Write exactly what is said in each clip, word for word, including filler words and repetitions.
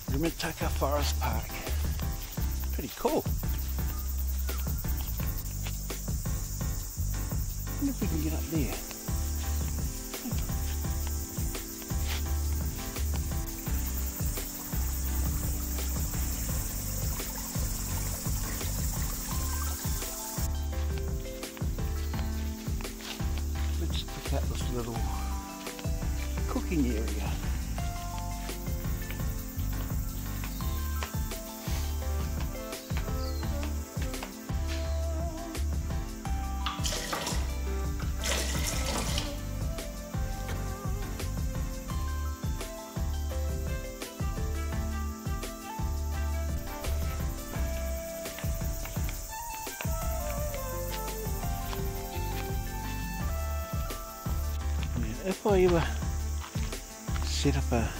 Rimutaka Forest Park. Pretty cool. I wonder if we can get up there. Let's check out this little cooking area. If I ever set up a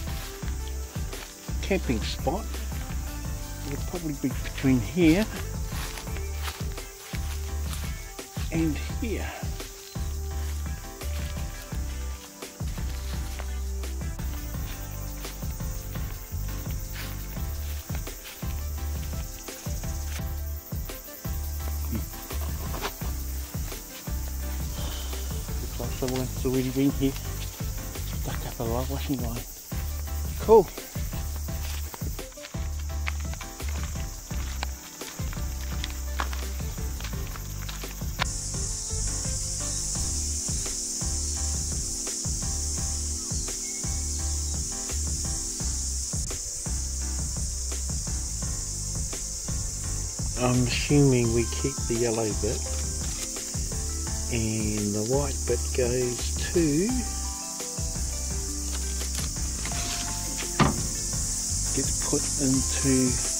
camping spot, it would probably be between here and here. Someone's already been here, stuck up a live washing line. Cool. I'm assuming we keep the yellow bit, and the white bit goes to gets put into